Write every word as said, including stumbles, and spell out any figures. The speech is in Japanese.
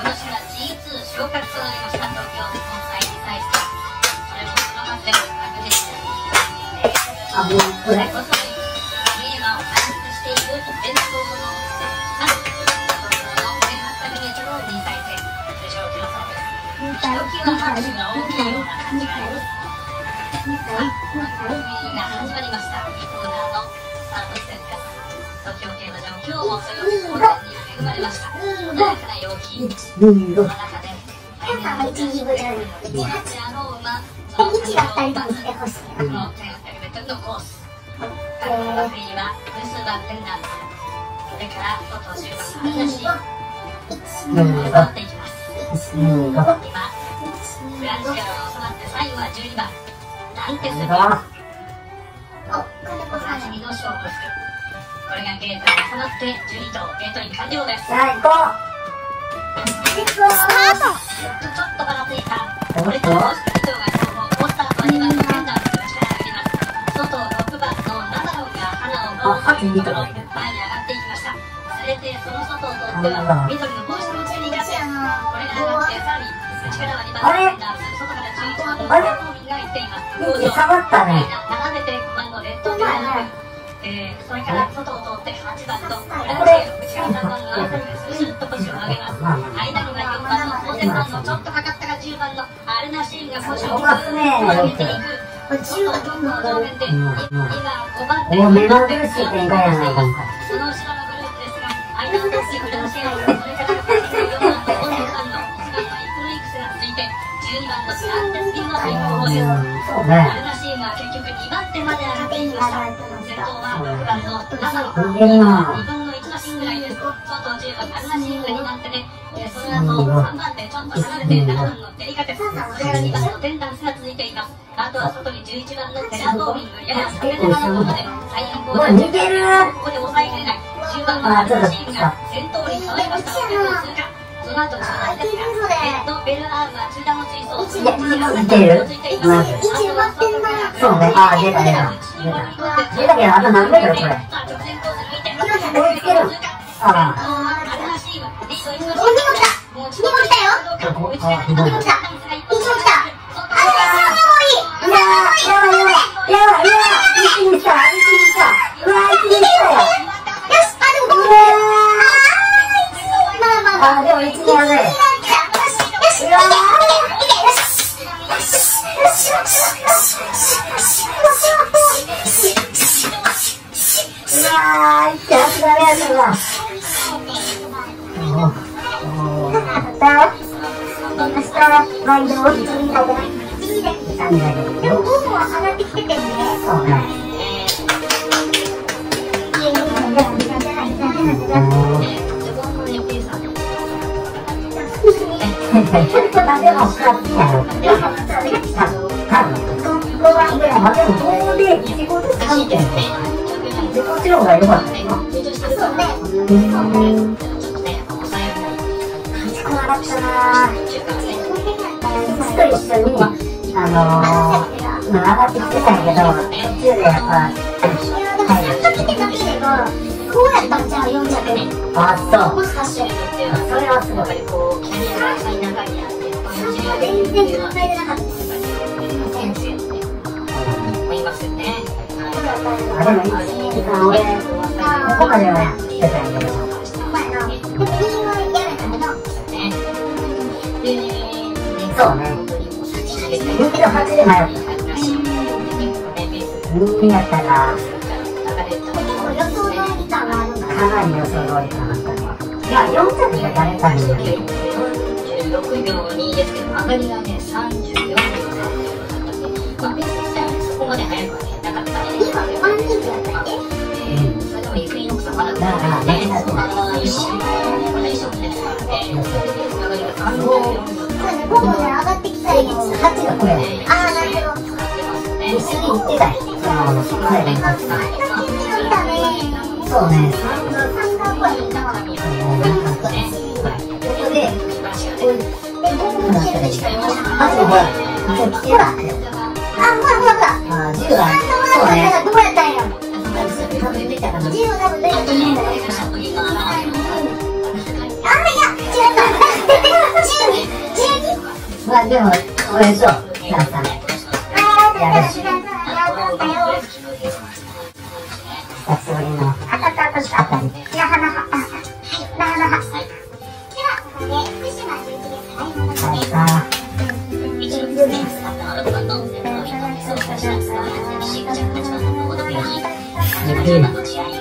今年は ジーツー 昇格となりました東京スポーツアイに対して、それもその数でも確実にあ、もうこれこそゲーマーを開発している伝統のな東京のせんはっぴゃくメートルをにさい戦受賞記録です。ひときわ拍手が大きいような感じがあります。さあ、番組が始まりました。にコーナーのスタート地点です。東京競馬場、今日もそれを好天に恵まれました。穏やかな陽気、その中で皆さんは一日ごじゃないので、あの馬、その位置がふたりとも来てほしい。このせんはっぴゃくメートルのコース、各馬振りにはルスバ・ペンダンス、それから外じゅうばんアルナシーが回っていきます。今、フランスキャラが収まって最後はじゅうにばんダンテスビア。お、金子さんにの勝負をする。これがゲートに収まってじゅうに頭ゲートイン完了です。 さあ行こう。スタート。 ちょっとばらついた。これからもしに頭が今日も好スタートはにばんのペンダンスが力があります。外ろくばんのナダロンが花を回すところ前に上がっていきました。それでその外を通っては緑の帽子の内にがってこれが上がってさらに内からはにばんのペンダンス、外からじゅういちばんのレッドビンがいっています。 下がったね。 斜めてごばんのレッドビンがえー、それから外を通ってはちばんとこれが内からさんばんのアルファベスシュッと腰を上げます。間にはよんばんの当選番のちょっとかかったがじゅうばんのアルナシーンが腰をぐーっと上げていく。外をどんどん上面で今ごばん手お目まぐるしい展開やな。 その後ろのグループですが間を通ってフランシェアそれからよんばんのオンデさんのいちばんのイクルイクスが続いてじゅうにばんのスタンテスピンの最後方です。アルナシーンは結局にばん手まで上がっていきました。先頭はろくばんのナサロにぶんのいちのシンぐらいです。外じゅうばんアルナシーンがにばん手で、えー、その後さんばん手ちょっと離れてななばんのデリカテス、それからにばんのテンダンスが続いています。あとは外にじゅういちばんのテラボーミングやや下め側の方で最後方でここで抑えきれないじゅうばんのアルナシーンが先頭に変わりましたので通過。その後中段ですがレッドベルアームは中段の追走をついている。 そうね。ああ、出た出た。出たけど、あと何メートルこれ。追いつける。ああ。 アルナシームリードいちのシーンもう来たもう来たよ追いつける。 もう来た一も来たあれがすごいいやー、やばいやばい。やばい、やばい。一気に来た、一気に来た。うわー、一気に来たよ。 よし、あ、でもごめん。まあまあまあ。 あ、でも一気にやばい。 よし、よし、 うわー。うわー、いって足が速いのだ。おお。明日、毎度お一人だけない。次で。でも、午後は上がってきててね。そうね。いやいやいや、じゃない、じゃない、じゃない、じゃない。でも、使ってたよ。でも、多分、ごばんぐらいまでもごで、いちごでさんてん。で、こっちの方が良かったよな。 そうね。 うん。こなかったなぁ。父と一緒に、あのー、上がってきてたんやけど、途中でやっぱ、 いや、でもさんだけだけでも、こうやったんちゃうよん着で。 あ、そう。 もしかして。 それはすごい。 全然考えてなかった。 あ、でもいちじかん俺、ここまでは来てたんやけど。 まあな、でも理由はやめたけど。 そうね。にキロはちで迷った。にやったら、 でも予想通り感はあるんだ。 かなり予想通りかなと思う。いや、よん着で誰かに。 よんじゅうろくびょうにですけど、上がりがね、さんじゅうよんびょうさんという形だったんで、まあ、ペース自体はそこまで速くはね、なかったね。 今、ワン人数やったっけ？ それでもイクイノックスはまだ出ないね。そのまま一周、これ以上ですからね。上がりがさんじゅうよんびょう。 そうね、午後で上がってきたらはちがこれ。ああ、なるほど。 使ってますね。 一緒に行ってたよ。その、その間に。そうね。 三段こにいたわ。 ここで、マジでほら、こっち来てた。 あ、ほらほらほら。 あ、じゅうは、 そうね。どうやったんや。 多分出たかな。 じゅう多分出たと思うんだよ。あ、いや、違った。 まあでも、応援しよう。皆さん。やるし。久しぶりの当たった当たり。 なはなは。なはなは。では、ここで福島じゅういちです。はい、ものです。 はいさ。 一応ですね、スタートはろくばんのセントリーの理想を出したスタートで、しち、はちばんのボードビーに、にばんの試合